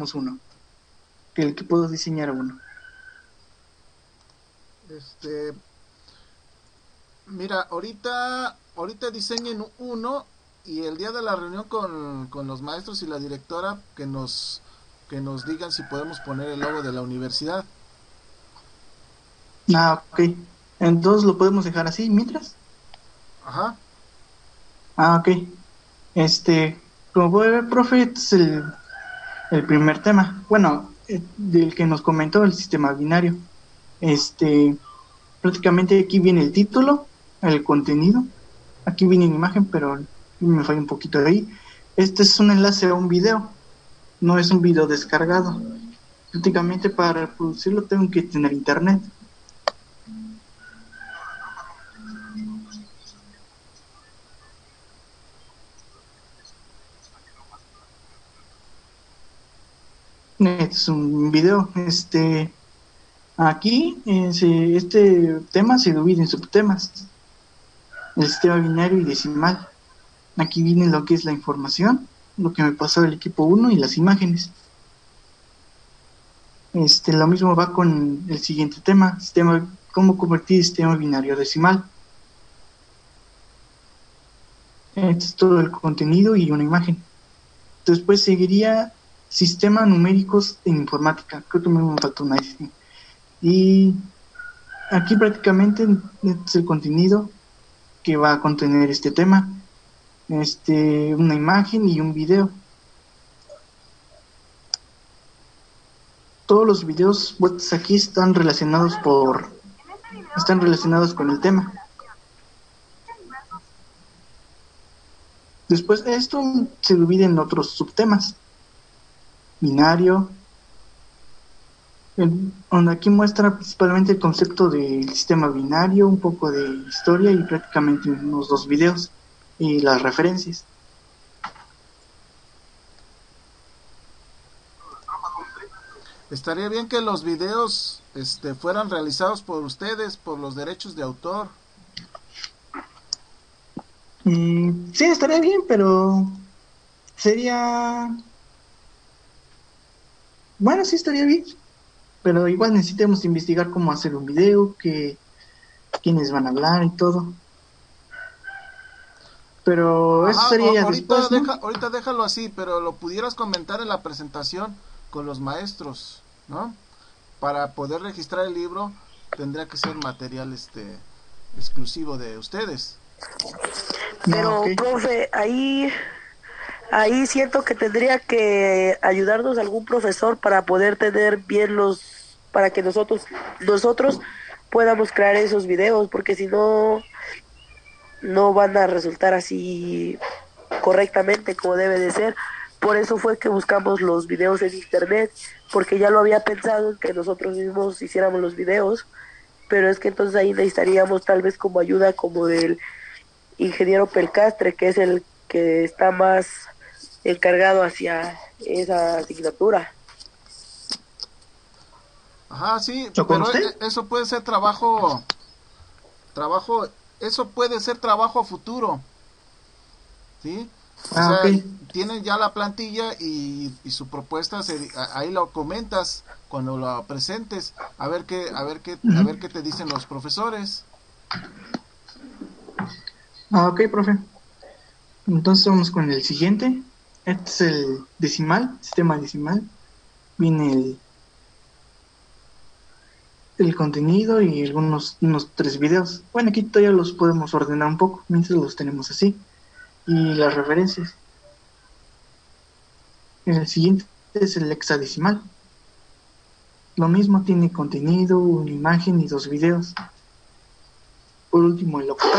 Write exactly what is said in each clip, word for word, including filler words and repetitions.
diseñamos uno, que el que puedo diseñar uno. Este, mira, ahorita, ahorita diseñen uno y el día de la reunión con, con los maestros y la directora que nos, que nos digan si podemos poner el logo de la universidad. Ah, ok. Entonces lo podemos dejar así mientras. Ajá. Ah, ok. Este, como puede ver, profe, este es el, el primer tema. Bueno, eh, del que nos comentó el sistema binario. Este, prácticamente aquí viene el título, el contenido. Aquí viene la imagen, pero me falla un poquito de ahí. Este es un enlace a un video, no es un video descargado. Prácticamente para reproducirlo tengo que tener internet. Este es un video. Este, aquí eh, se- este tema se divide en subtemas: el sistema binario y decimal. Aquí viene lo que es la información, lo que me pasó del equipo uno y las imágenes. Este, lo mismo va con el siguiente tema: sistema, cómo convertir sistema binario a decimal. Este es todo el contenido y una imagen. Después seguiría sistema numéricos en informática. Creo que me faltó una S. Y aquí prácticamente este es el contenido que va a contener este tema. Este, una imagen y un video. Todos los videos puestos aquí están relacionados por están relacionados con el tema. Después esto se divide en otros subtemas: binario, el, donde aquí muestra principalmente el concepto del sistema binario, un poco de historia y prácticamente unos dos videos y las referencias. Estaría bien que los videos este, fueran realizados por ustedes, por los derechos de autor. Mm, sí, estaría bien, pero sería... Bueno, sí estaría bien, pero igual necesitamos investigar cómo hacer un video, que quiénes van a hablar y todo. Pero eso Ajá, sería o- ya ahorita, después, ¿no? deja, ahorita déjalo así, pero lo pudieras comentar en la presentación con los maestros, ¿no? Para poder registrar el libro tendría que ser material este exclusivo de ustedes. No, ok. Pero, profe, ahí, ahí siento que tendría que ayudarnos algún profesor para poder tener bien los, para que nosotros, nosotros podamos crear esos videos, porque si no, no van a resultar así correctamente como debe de ser. Por eso fue que buscamos los videos en internet, porque ya lo había pensado en que nosotros mismos hiciéramos los videos, pero es que entonces ahí necesitaríamos tal vez como ayuda como del ingeniero Pelcastre, que es el que está más encargado hacia esa asignatura. Ajá, sí, ¿O con pero usted? e- eso puede ser trabajo, trabajo, eso puede ser trabajo a futuro, ¿sí? O Ah, ok. sea, tienen ya la plantilla y, y su propuesta se, a- ahí lo comentas cuando lo presentes, a ver qué, a ver qué, a Ujú. ver qué te dicen los profesores. Ah, ok, profe. Entonces vamos con el siguiente. Este es el decimal, sistema decimal. Viene el, el contenido y algunos unos tres videos. Bueno, aquí todavía los podemos ordenar un poco, mientras los tenemos así. Y las referencias. El siguiente es el hexadecimal. Lo mismo, tiene contenido, una imagen y dos videos. Por último, el octal.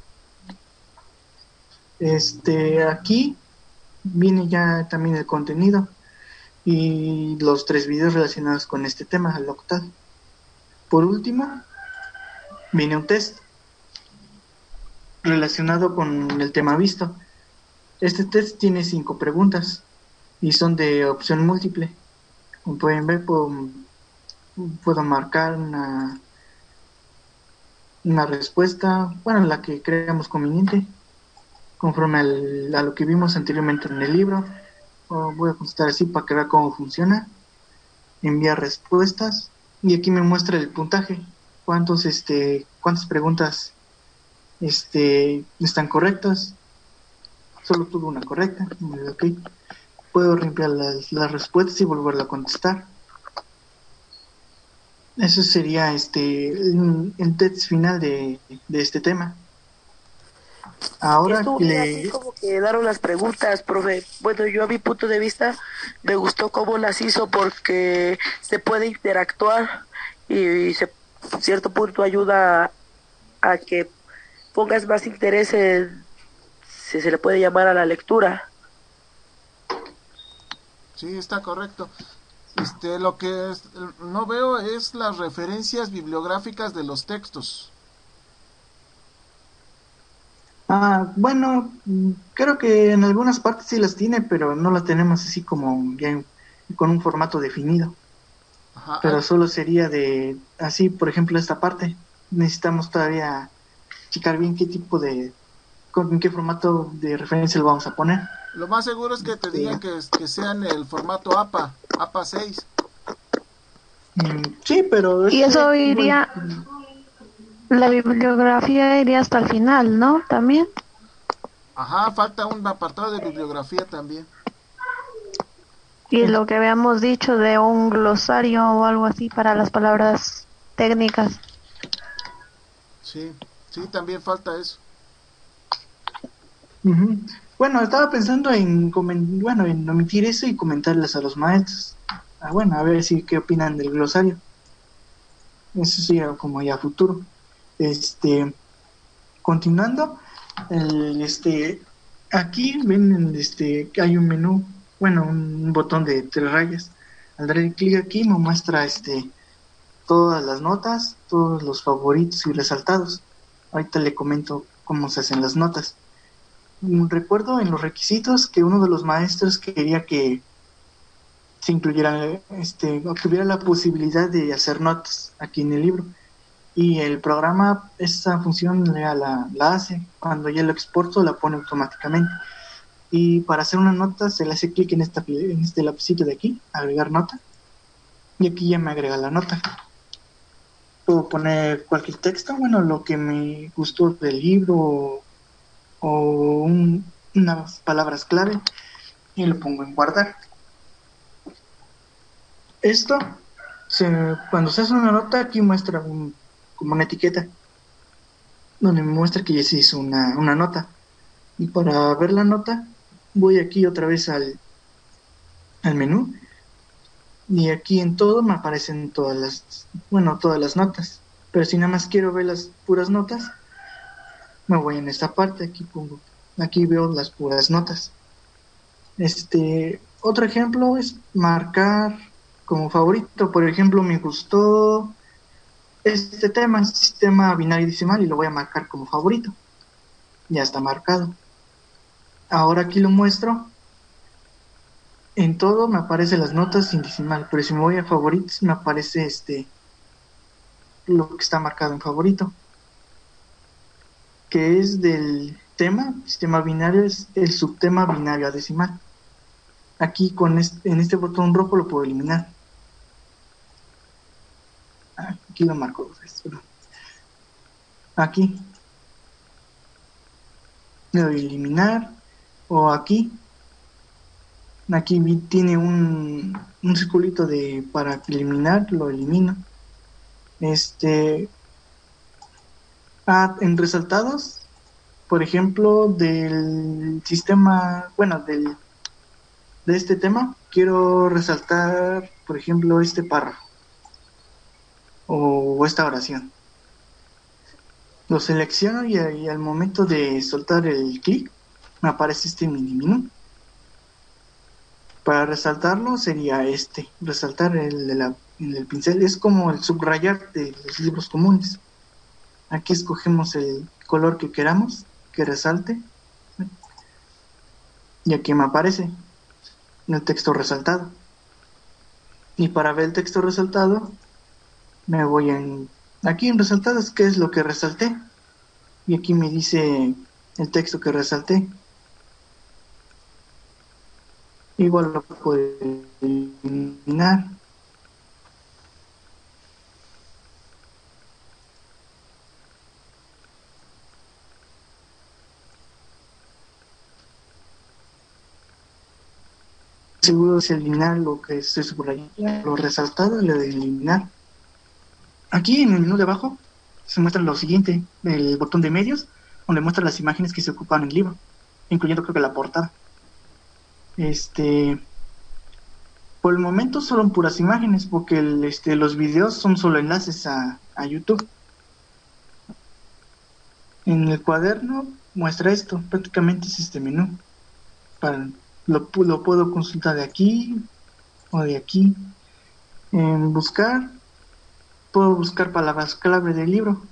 Este, aquí viene ya también el contenido y los tres videos relacionados con este tema, el octal. Por último, viene un test relacionado con el tema visto. Este test tiene cinco preguntas y son de opción múltiple. Como pueden ver, puedo, puedo marcar una, una respuesta, bueno, la que creamos conveniente, conforme al, a lo que vimos anteriormente en el libro. o voy a contestar así para que vea cómo funciona. Enviar respuestas y aquí me muestra el puntaje, cuántos este cuántas preguntas este están correctas. Solo tuve una correcta. Okay. Puedo limpiar las, las respuestas y volverla a contestar. Eso sería este el, el test final de, de este tema. Ahora Estuvo bien le... así como que daron las preguntas, profe. Bueno, yo a mi punto de vista me gustó cómo las hizo porque se puede interactuar y se, cierto punto ayuda a, a que pongas más interés en, si se le puede llamar, a la lectura. Sí, está correcto. Este, lo que es, no veo es las referencias bibliográficas de los textos. Ah, bueno, creo que en algunas partes sí las tiene, pero no las tenemos así como bien, con un formato definido. Ajá, Pero hay, solo sería de, así, por ejemplo, esta parte. Necesitamos todavía checar bien qué tipo de, con qué formato de referencia lo vamos a poner. lo más seguro es que te Sí, digan que, que sean el formato A P A, A P A seis. mm, sí, pero Y este, eso igual, iría, la bibliografía iría hasta el final, ¿no? También. Ajá, falta un apartado de bibliografía también. Y lo que habíamos dicho de un glosario o algo así para las palabras técnicas. Sí, sí, también falta eso. uh-huh. Bueno, estaba pensando en, comen, bueno, en omitir eso y comentarles a los maestros. Ah, bueno, a ver si qué opinan del glosario. Eso sí, como ya futuro. Este, continuando, el, este, aquí ven, este, que hay un menú, bueno, un botón de tres rayas. Al darle clic aquí me muestra, este, todas las notas, todos los favoritos y resaltados. Ahorita le comento cómo se hacen las notas. Recuerdo en los requisitos que uno de los maestros quería que se incluyera, este, o tuviera la posibilidad de hacer notas aquí en el libro. Y el programa esa función la, la, la hace. Cuando ya lo exporto la pone automáticamente. Y para hacer una nota se le hace clic en, esta, en este lapicito de aquí, agregar nota. Y aquí ya me agrega la nota. Puedo poner cualquier texto, bueno, lo que me gustó del libro o, o un, unas palabras clave y lo pongo en guardar. Esto, se, cuando se hace una nota, aquí muestra un, como una etiqueta donde me muestra que ya se hizo una, una nota. Y para ver la nota, voy aquí otra vez al, al menú y aquí en todo me aparecen todas las, bueno, todas las notas. Pero si nada más quiero ver las puras notas, me voy en esta parte, aquí pongo, aquí veo las puras notas. Este, otro ejemplo es marcar como favorito. Por ejemplo, me gustó este tema, sistema binario decimal, y lo voy a marcar como favorito. Ya está marcado. Ahora aquí lo muestro. En todo me aparecen las notas sin decimal, pero si me voy a favoritos me aparece este lo que está marcado en favorito, que es del tema, sistema binario, es el subtema binario a decimal. Aquí con este, en este botón rojo lo puedo eliminar. Aquí lo marco dos veces. Aquí le doy a eliminar, o aquí aquí tiene un, un circulito de para eliminar, lo elimino. Este ah, en resaltados, por ejemplo, del sistema, bueno, del de este tema, quiero resaltar, por ejemplo, este párrafo o, o esta oración. Lo selecciono y, y al momento de soltar el clic me aparece este mini menú. Para resaltarlo sería este, resaltar el, de la, el pincel, es como el subrayar de los libros comunes. Aquí escogemos el color que queramos que resalte y aquí me aparece el texto resaltado. Y para ver el texto resaltado me voy en aquí en resaltados, qué es lo que resalté, y aquí me dice el texto que resalté. igual lo puede eliminar. Seguro es eliminar lo que estoy subrayando, lo resaltado y lo de eliminar. Aquí en el menú de abajo se muestra lo siguiente, el botón de medios, donde muestra las imágenes que se ocupan en el libro, incluyendo creo que la portada. Este, por el momento solo puras imágenes, porque el, este, los videos son solo enlaces a, a YouTube. En el cuaderno muestra esto, prácticamente es este menú. Para, lo, lo puedo consultar de aquí o de aquí. En buscar, puedo buscar palabras clave del libro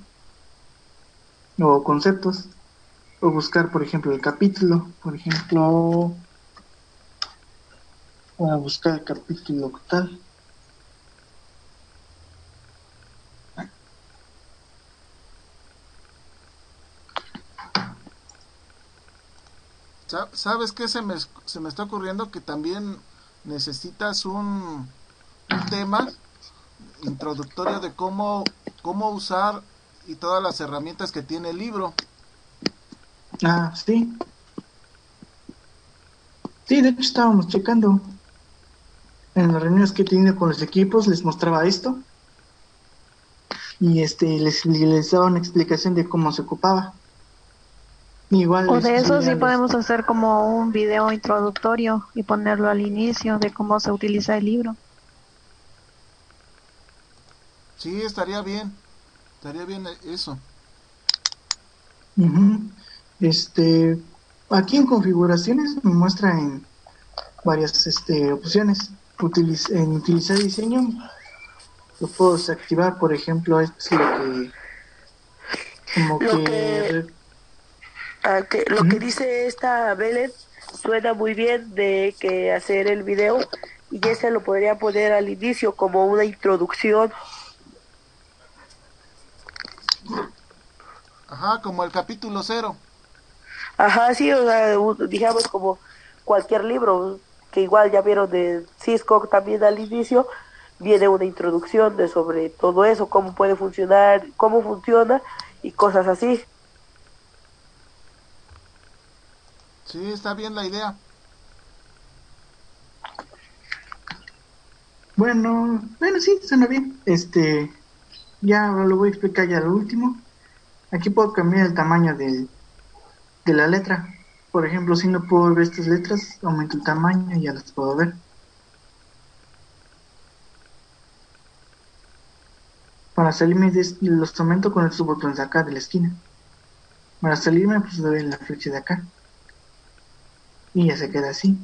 o conceptos, o buscar, por ejemplo, el capítulo. Por ejemplo, voy a buscar el capítulo tal. ¿Sabes qué se me, se me está ocurriendo? Que también necesitas un, un tema introductorio de cómo, cómo usar y todas las herramientas que tiene el libro. Ah, sí. Sí, de hecho estábamos checando. En las reuniones que he tenido con los equipos les mostraba esto. Y este les, les daba una explicación de cómo se ocupaba. Igual O de les eso subía sí los... podemos hacer como un video introductorio y ponerlo al inicio de cómo se utiliza el libro. Sí, estaría bien. Estaría bien eso. Uh-huh. Este, aquí en configuraciones me muestra en varias este, opciones. Utiliz en utilizar diseño lo puedo desactivar, por ejemplo, esto es lo que como Lo que, que, re- ah, que lo que uh-huh. dice esta Belén suena muy bien de que hacer el video y ese lo podría poner al inicio como una introducción. Ajá, como el capítulo cero. Ajá, sí, o sea, un- digamos como cualquier libro, que igual ya vieron de Cisco también al inicio, viene una introducción de sobre todo eso, cómo puede funcionar, cómo funciona y cosas así. Sí, está bien la idea. Bueno, bueno, sí, suena bien. Este, ya lo voy a explicar ya lo último. Aquí puedo cambiar el tamaño del, de la letra. Por ejemplo, si no puedo ver estas letras, aumento el tamaño y ya las puedo ver. Para salirme de este, los aumento con estos botones de acá de la esquina. Para salirme, pues le doy en la flecha de acá. Y ya se queda así.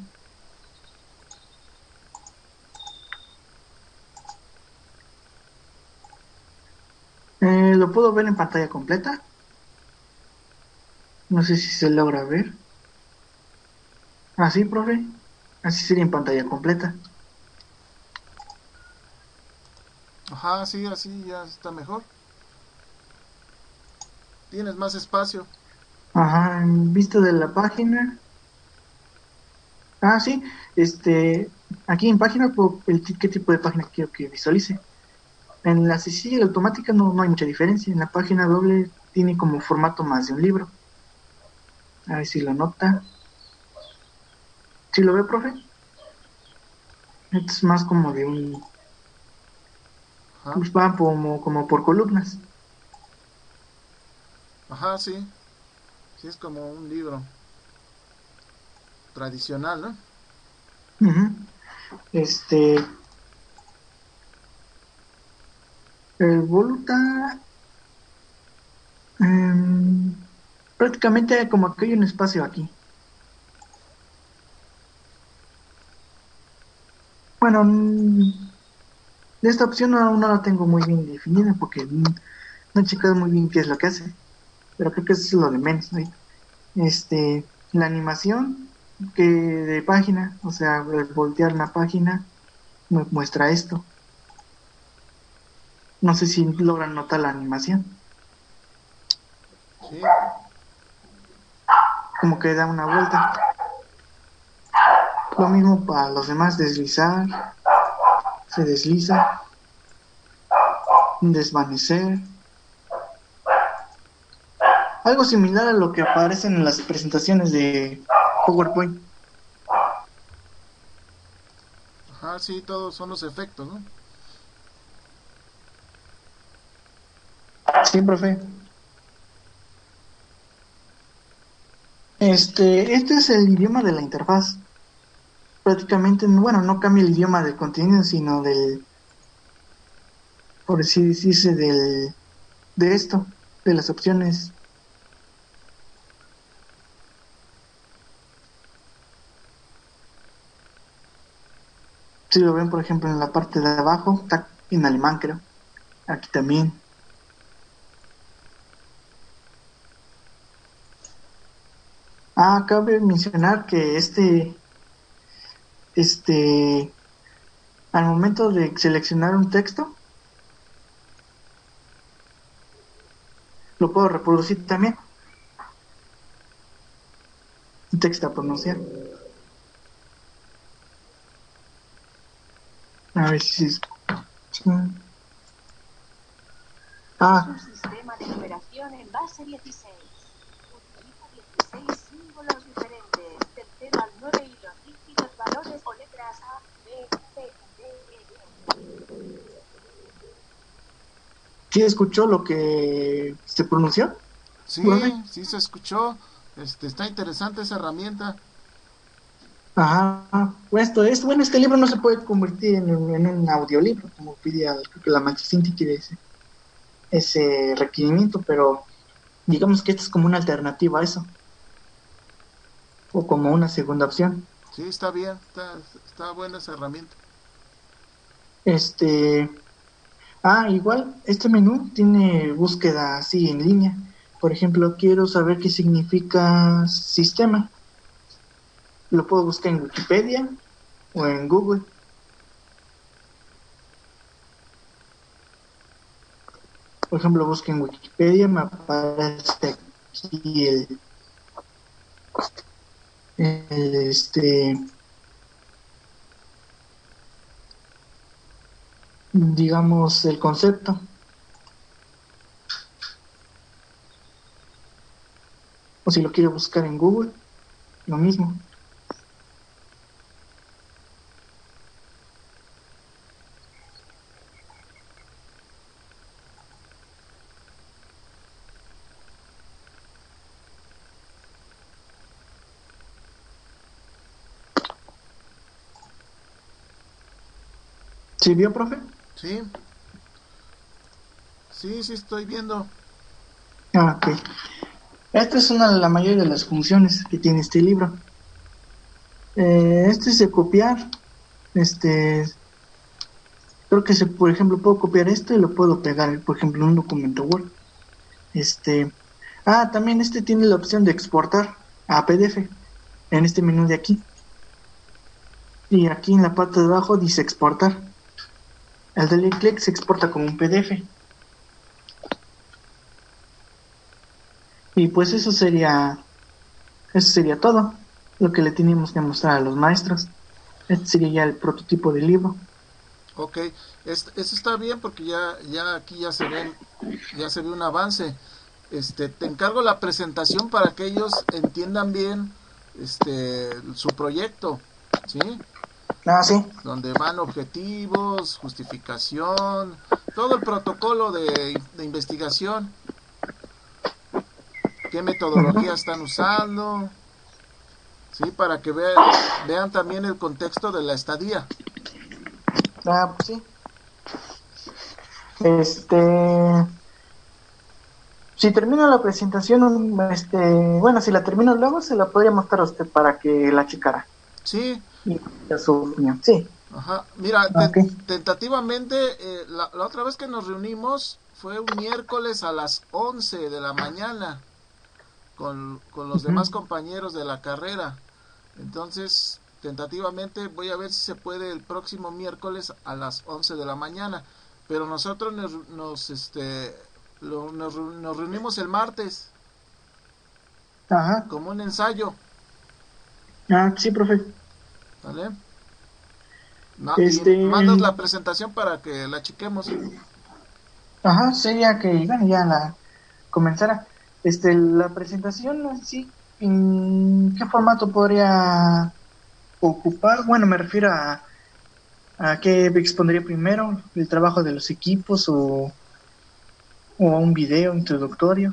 Eh, lo puedo ver en pantalla completa. No sé si se logra ver. Así, profe. Así sería en pantalla completa. Ajá, sí, así ya está mejor. Tienes más espacio. Ajá, en vista de la página. Ah, sí. Este, aquí en página, puedo- el, ti- ¿qué tipo de página quiero que visualice? En la sencilla y la automática no, no hay mucha diferencia. En la página doble tiene como formato más de un libro. A ver si lo nota. ¿Sí lo ve, profe? Esto es más como de un... Ajá, Pues va como, como por columnas. ajá, sí. Sí, es como un libro tradicional, ¿no? Ujú. Este, el voluta... em, prácticamente como que hay un espacio aquí. Bueno, mm, esta opción aún no la tengo muy bien definida porque mm, no he checado muy bien qué es lo que hace. Pero creo que eso es lo de menos, ¿no? Este, la animación que de página, o sea, el voltear una página me muestra esto. No sé si logran notar la animación, Sí, como que da una vuelta. Lo mismo para los demás, deslizar, se desliza, desvanecer. Algo similar a lo que aparece en las presentaciones de PowerPoint. Ajá, sí, todos son los efectos, ¿no? Sí, profe. Este, este es el idioma de la interfaz. Prácticamente, bueno, no cambia el idioma del contenido, sino del, por así decirse, del, de esto, de las opciones. Si lo ven, por ejemplo, en la parte de abajo, está en alemán, creo. Aquí también. Ah, cabe mencionar que este, este, al momento de seleccionar un texto, lo puedo reproducir también. Un texto a pronunciar. A ver si es... Ah. Es un sistema de numeración en base dieciséis. Utiliza dieciséis símbolos diferentes, del cero al nueve y los dígitos, valores o letras A, B, C, D, E. ¿Sí escuchó lo que se pronunció? Sí, ¿Profe? sí se escuchó. Este, está interesante esa herramienta. Ajá, pues esto es, bueno, este libro no se puede convertir en, un- en un audiolibro, como pide al- creo que la Machicinti quiere ese, ese requerimiento, pero digamos que esta es como una alternativa a eso, o como una segunda opción. Sí, está bien, está, está buena esa herramienta. Este, ah, igual, este menú tiene búsqueda así en línea. Por ejemplo, quiero saber qué significa sistema. Lo puedo buscar en Wikipedia o en Google. Por ejemplo, busco en Wikipedia, me aparece aquí el, el este, digamos, el concepto. O si lo quiero buscar en Google, lo mismo. ¿Sí vio, profe? Sí, sí, sí estoy viendo. Ah, ok. Esta es una de la mayoría de las funciones que tiene este libro. Eh, este es de copiar. Este, creo que se, por ejemplo, puedo copiar esto y lo puedo pegar, por ejemplo, en un documento Word. Este, ah, también este tiene la opción de exportar a P D F en este menú de aquí. Y aquí en la parte de abajo dice exportar. Al darle clic se exporta como un P D F. Y pues eso sería, eso sería todo lo que le teníamos que mostrar a los maestros. Este sería ya el prototipo del libro. Ok, es- eso está bien porque ya, ya aquí ya se ven, ya se ve un avance. Este, te encargo la presentación para que ellos entiendan bien, este, su proyecto, ¿sí? Ah, sí. Donde van objetivos, justificación, todo el protocolo de, de investigación, qué metodología Ujú. están usando, ¿sí? Para que vean, vean también el contexto de la estadía. Ah, pues sí. Este, si termino la presentación, este, bueno, si la termino luego, se la podría mostrar a usted para que la checara. Sí, Y a su opinión. Sí. ajá. Mira, Ok. ten- tentativamente, eh, la, la otra vez que nos reunimos fue un miércoles a las once de la mañana con, con los demás Ujú. compañeros de la carrera. Entonces, tentativamente voy a ver si se puede el próximo miércoles a las once de la mañana. Pero nosotros nos, nos, este, lo- nos, reu- nos reunimos el martes Ajá. como un ensayo. Ah, sí, profe. ¿Vale? No, Este, y mandas la presentación para que la chequemos. ajá, sería que, bueno, ya la comenzara. Este, la presentación, así, ¿en qué formato podría ocupar? Bueno, me refiero a, a qué expondría primero, el trabajo de los equipos o, o a un video introductorio.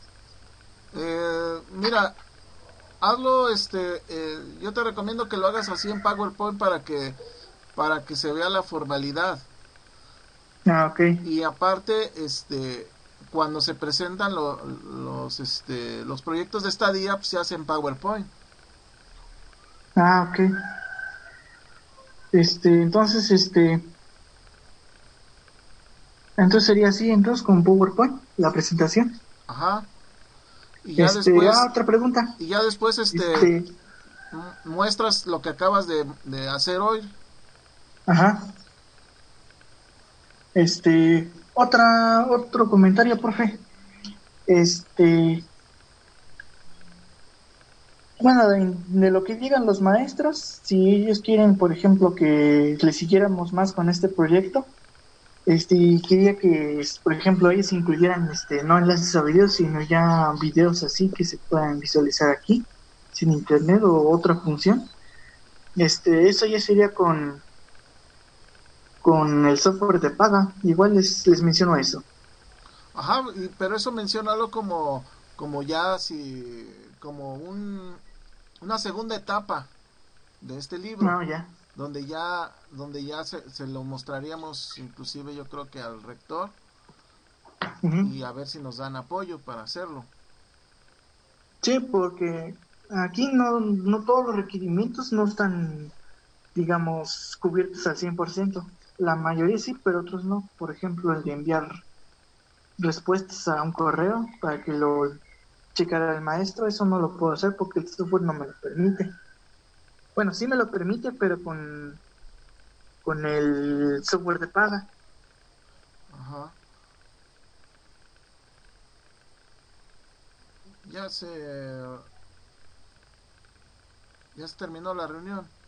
Eh, mira, hazlo, este, eh, yo te recomiendo que lo hagas así en PowerPoint para que, para que se vea la formalidad. Ah, ok. Y aparte, este, cuando se presentan lo- los, este, los proyectos de estadía, pues se hacen PowerPoint. Ah, ok. Este, entonces, este, entonces sería así, entonces con PowerPoint, la presentación. Ajá. Y ya Este, ah, después, otra pregunta. y ya después, este, Este, muestras lo que acabas de, de hacer hoy. ajá. Este, otra, otro comentario, profe. Este, bueno, de, de lo que digan los maestros, si ellos quieren, por ejemplo, que le siguiéramos más con este proyecto, este, y quería que, es- por ejemplo, ellos incluyeran, este, no enlaces a videos, sino ya videos así que se puedan visualizar aquí, sin internet o otra función. Este, eso ya sería con, con el software de paga. Igual les, les menciono eso. Ajá, y, pero eso menciónalo como, como ya si, como un, una segunda etapa de este libro, No, ya. donde ya, donde ya se, se lo mostraríamos, inclusive yo creo que al rector, Ujú. y a ver si nos dan apoyo para hacerlo. Sí, porque aquí no, no todos los requerimientos no están, digamos, cubiertos al cien por ciento. La mayoría sí, pero otros no. Por ejemplo, el de enviar respuestas a un correo para que lo checara el maestro, eso no lo puedo hacer porque el software no me lo permite. Bueno, sí me lo permite, pero con, con el software de paga. Ajá. Ya se, ya se terminó la reunión.